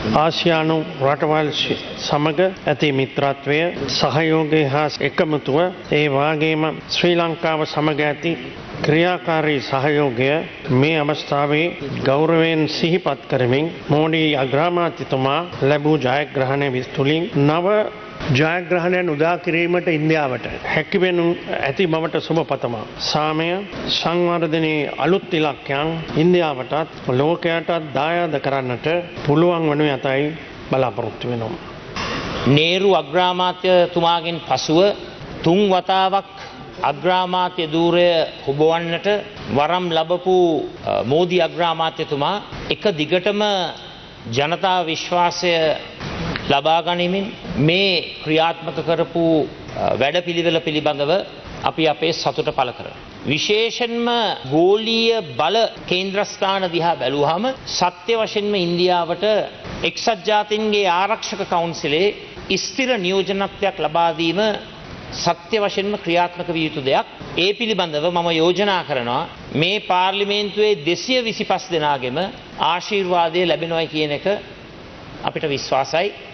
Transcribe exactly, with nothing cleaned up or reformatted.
ආසියානු රටවල් සමග ඇති මිත්‍රත්වය සහයෝගය හා එකමුතුව ඒ වාගේම ශ්‍රී ලංකාව සමග ඇති ක්‍රියාකාරී සහයෝගය මේ අවස්ථාවේ ගෞරවයෙන් සිහිපත් කරමින් මෝඩි අග්‍රාමාත්‍යතුමා ලැබූ ජයග්‍රහණය විස්තුලින් නව ජයග්‍රහණයන් උදා කිරීමට ඉන්දියාවට හැකිවෙනු ඇති බවට සුබ පතමා. සාමය සංවර්ධනයේ අලුත් ඉලක්කයන් ඉන්දියාවටත් ලෝකයටත් දායාද කරන්නට පුළුවන් වනු ඇතයි බලාපොරොත්තු වෙනවා. නේරු අග්‍රාමාත්‍යතුමාගෙන් පසුව තුන් වතාවක් අග්‍රාමාත්‍ය ධූරය හොබවන්නට වරම් ලැබපු මෝදි අග්‍රාමාත්‍යතුමා එක දිගටම ජනතා විශ්වාසය ලබා ගනිමින් මේ ක්‍රියාත්මක කරපු වැඩපිළිවෙල පිළිබඳව අපි අපේ සතුට පළ කරනවා. විශේෂයෙන්ම ගෝලීය බල කේන්ද්‍රස්ථාන දිහා බැලුවහම සත්‍ය වශයෙන්ම ඉන්දියාවට එක්සත් ජාතීන්ගේ ආරක්ෂක කවුන්සිලේ ස්ථිර නියෝජනත්වයක් ලබා දීම සත්‍ය වශයෙන්ම ක්‍රියාත්මක විය යුතු දෙයක්. ඒ පිළිබඳව මම යෝජනා කරනවා මේ පාර්ලිමේන්තුවේ දෙසිය විසිපස් දෙනාගෙම ආශිර්වාදය ලැබෙනවයි කියන එක අපිට විශ්වාසයි.